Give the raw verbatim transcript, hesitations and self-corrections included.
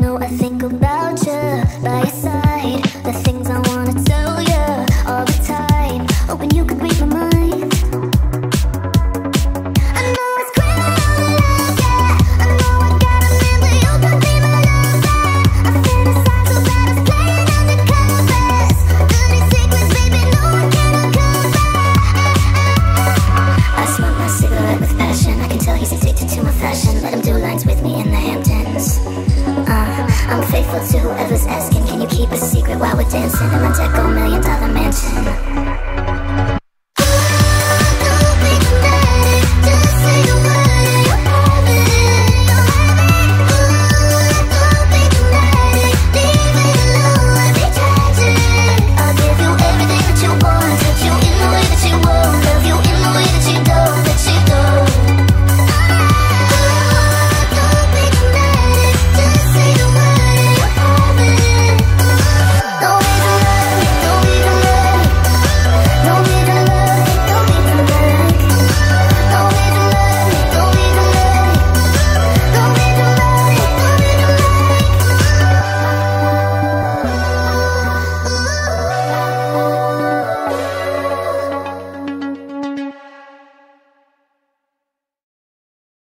know I think about you by your side. The things I wanna tell you all the time, hoping you could read my mind. I know it's criminal love, yeah. I know I got a man, but you could be my lover. I fantasize so bad, it's playing undercovers. Dirty secrets, baby, no one can uncover. I smoke my cigarette with passion. I can tell he's addicted to my fashion. Let him do lines with me in the Hamptons. Uh, I'm faithful to whoever's asking. Can you keep a secret while we're dancing in my Deco million dollar mansion?